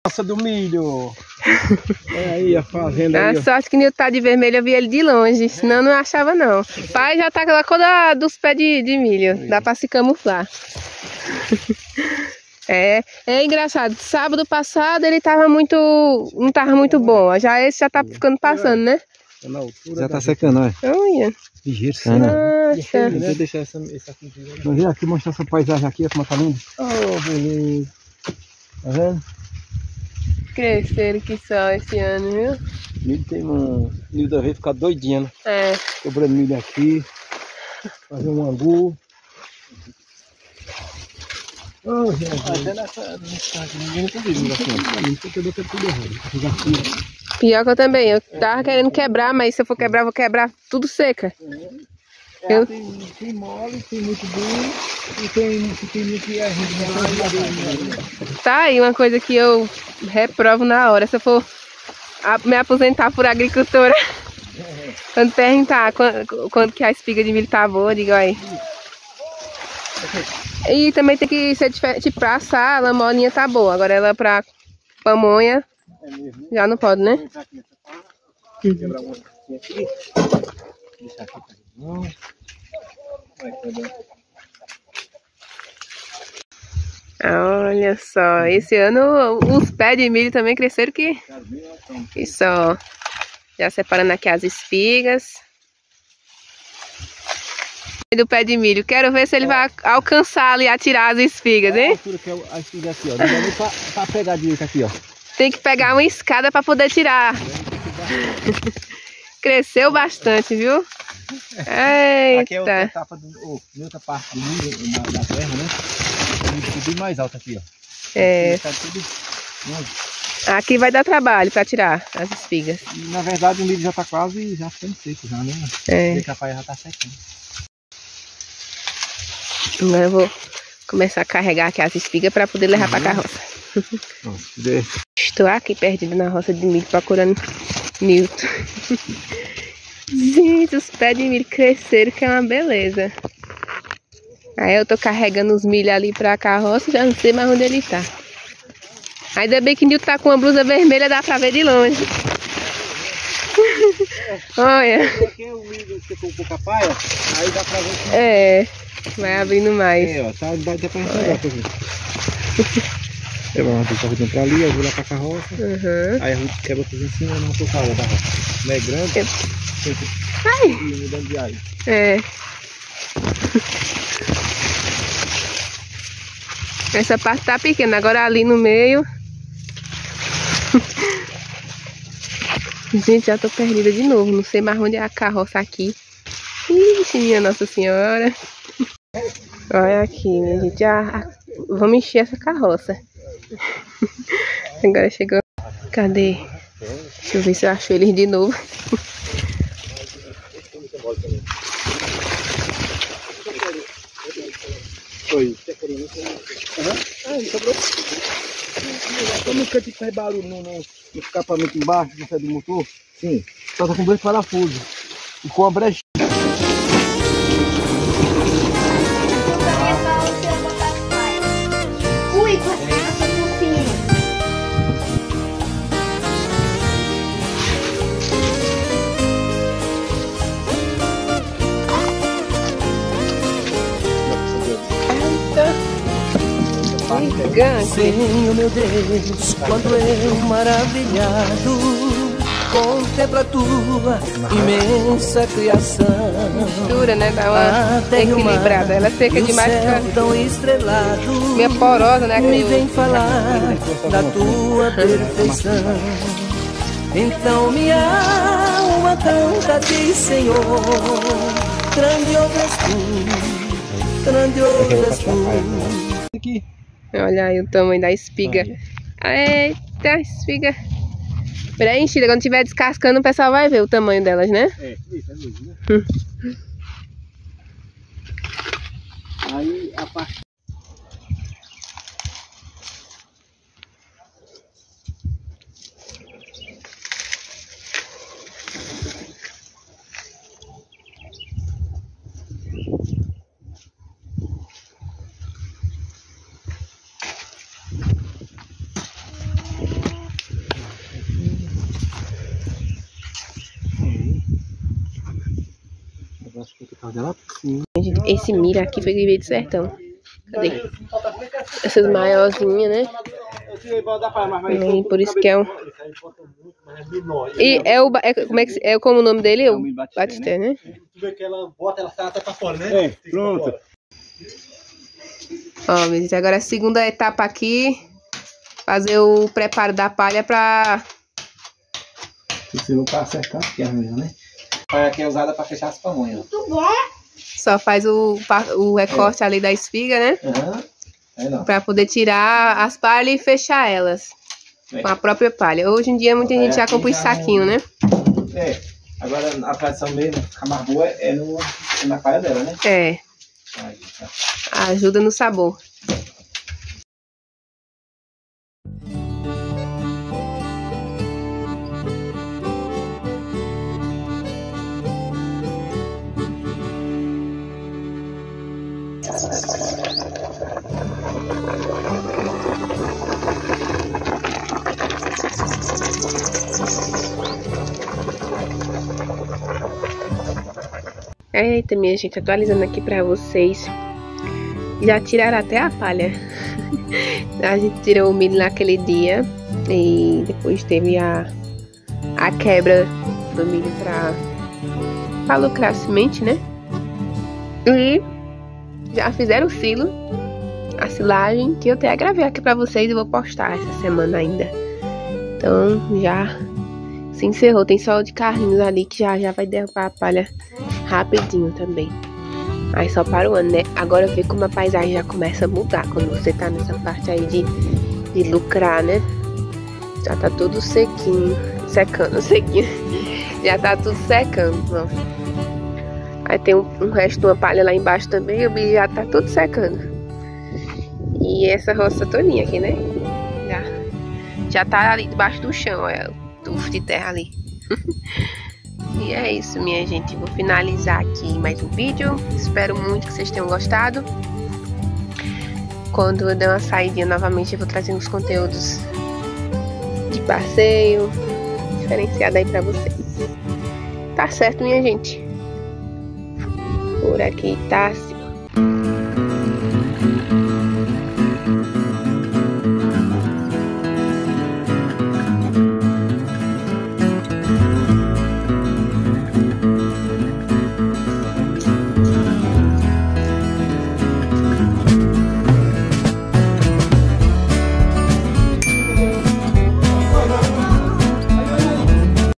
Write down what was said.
Roça do milho. É aí a fazenda. A sorte que o Nilton tá de vermelho, eu vi ele de longe, senão eu não achava não. O pai já tá com a cor dos pés de milho, dá pra se camuflar. É engraçado, sábado passado ele tava não tava muito bom, já esse já tá ficando passando, né? Já tá secando, olha. Olha. Nossa. Vou deixar essa aqui. Vamos ver aqui, mostrar essa paisagem aqui, como tá lindo. Oh, beleza. Tá vendo? Cresceram que só esse ano, viu? Milho tem milho da vez ficar doidinho, né? É. Cobrando milho aqui. Fazer um angu. Oh, até nessa ninguém não tem milho aqui. Pior que eu também, eu tava querendo quebrar, mas se eu for quebrar, vou quebrar tudo seca. Tem mole, tem muito duro e tem muito que a gente não. Tá aí uma coisa que eu reprovo na hora, se eu for me aposentar por agricultora. Quando perguntar quando que a espiga de milho tá boa, eu digo aí. E também tem que ser diferente, pra assar, a molinha tá boa, agora ela pra pamonha já não pode, né? Quebrar uma aqui. Deixar aqui pra não. Olha só, esse ano os pés de milho também cresceram que só. Já separando aqui as espigas. Do pé de milho, quero ver se ele vai alcançar ali, atirar as espigas, hein? A altura que é a espiga aqui, ó. Não dá nem pra pegar direito aqui, ó. Tem que pegar uma escada para poder tirar. Cresceu bastante, viu? Eita. Aqui é outra etapa, outra parte do milho da terra, né? Subir mais alto aqui, ó. É. Aqui vai dar trabalho para tirar as espigas. E, na verdade o milho já tá quase já ficando seco, já, né? É. O capaz já tá secando. Agora eu vou começar a carregar aqui as espigas para poder levar para a carroça. Estou aqui perdida na roça de milho procurando Nilton. Gente, os pés de milho cresceram, que é uma beleza. Aí eu tô carregando os milho ali pra carroça, já não sei mais onde ele tá. Ainda bem que o Nilton tá com uma blusa vermelha, dá pra ver de longe. Olha. Aqui é o milho que ficou com o capai, ó. Aí dá pra ver que... É, vai abrindo mais. É, ó, tá debaixo pra gente olhar pra ver. Eu vou deixar pra ali, eu vou lá pra carroça. Aí a Ruth quebra tudo em cima e não tô calma da roça. Não é grande? Ai! Mudando de área. É. Essa parte tá pequena, agora ali no meio. Gente, já tô perdida de novo. Não sei mais onde é a carroça aqui. Ixi, minha Nossa Senhora. Olha aqui, minha gente. Vamos encher essa carroça. Agora chegou. Cadê? Deixa eu ver se eu acho eles de novo. Oi. Como que faz barulho no escapamento embaixo, no pé do motor? Sim. Só tá com dois parafusos. E com a brecha. Ui, passa por cima. Senhor meu Deus, quando eu maravilhado contemplo a tua imensa criação. Mistura, né? Dá uma equilibrada. Ela é seca demais pra... tão estrelado, meio porosa, né? me vem falar da tua perfeição. Então minha alma canta a ti, Senhor. Grandioso és tu, grandioso és tu. Aqui. Olha aí o tamanho da espiga. Eita, espiga. Preenchida. Quando estiver descascando, o pessoal vai ver o tamanho delas, né? É, isso é mesmo, né? Aí a parte... fazer lá por cima. Esse milho aqui foi que veio do sertão. Cadê? Essas maiorzinhas, né? E por isso que é um... E é o... como é que é como o nome dele? É o Batisté, né? Tu vê que ela bota, ela sai até pra fora, né? É, pronto. Ó, minha gente, agora é a segunda etapa aqui. Fazer o preparo da palha pra... Você não tá acertando aqui a minha, né? A palha aqui é usada pra fechar as pamonhas. Só faz o recorte ali da espiga, né? Pra poder tirar as palhas e fechar elas. Com a própria palha. Hoje em dia muita gente já compra os saquinhos, né? É. Agora a tradição mesmo, ficar mais boa é na palha dela, né? É. Aí, tá. Ajuda no sabor. Eita, minha gente, atualizando aqui pra vocês. Já tiraram até a palha. A gente tirou o milho naquele dia. E depois teve a quebra do milho pra lucrar a semente, né? E já fizeram o silo, a silagem, que eu até gravei aqui pra vocês e vou postar essa semana ainda. Então já se encerrou. Tem só o de carrinhos ali que já vai derrubar a palha rapidinho também. Aí só para o ano, né? Agora vê como a paisagem já começa a mudar quando você tá nessa parte aí de lucrar, né? Já tá tudo sequinho, sequinho. Já tá tudo secando, ó. Aí tem um resto de uma palha lá embaixo também, o milho já tá tudo secando. E essa roça todinha aqui, né? Já tá ali debaixo do chão, olha, o tufo de terra ali. E é isso, minha gente. Vou finalizar aqui mais um vídeo. Espero muito que vocês tenham gostado. Quando eu der uma saidinha novamente, eu vou trazer uns conteúdos de passeio diferenciado aí pra vocês. Tá certo, minha gente? Por aqui tá assim.